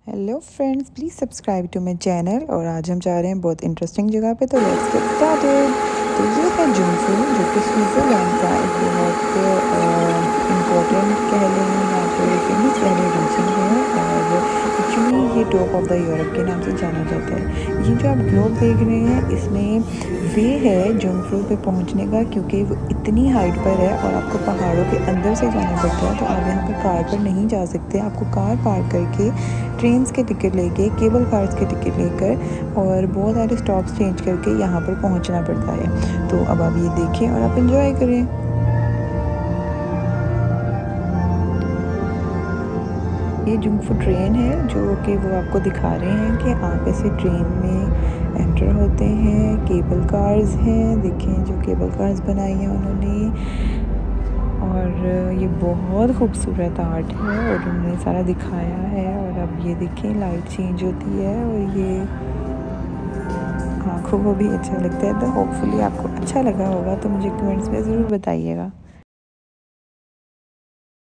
Hello friends, please subscribe to my channel. और आज हम जा रहे हैं बहुत इंटरेस्टिंग जगह पे, तो लेट्स गेट स्टार्टेड। तो ये है जुंगफू, जो कि स्विट्ज़रलैंड का एक बहुत इम्पोर्टेंट कह लें या फिर फेमस कह लें रीजन है। और एक्चुअली ये टॉप ऑफ द यूरोप के नाम से जाना जाता है। ये जो आप ग्लोब देख रहे हैं, इसमें वे है जुंगफू पे पहुंचने का, क्योंकि वो इतनी हाइट पर है और आपको पहाड़ों के अंदर से जाना पड़ता है। तो आप यहाँ पर कार पर नहीं जा सकते, आपको कार पार्क करके ट्रेन्स के टिकट लेके, केबल कार्स के टिकट लेकर और बहुत सारे स्टॉप्स चेंज करके यहाँ पर पहुँचना पड़ता है। तो अब आप ये देखें और आप इंजॉय करें। ये जुंगफू ट्रेन है जो कि वो आपको दिखा रहे हैं कि आप ऐसे ट्रेन में एंटर होते हैं। केबल कार्स हैं, देखें जो केबल कार्स बनाई हैं उन्होंने। और ये बहुत खूबसूरत आर्ट है और उन्होंने सारा दिखाया है। और अब ये देखें लाइट चेंज होती है और ये आँखों को भी अच्छा लगता है। तो होपफुली आपको अच्छा लगा होगा, तो मुझे कमेंट्स में ज़रूर बताइएगा।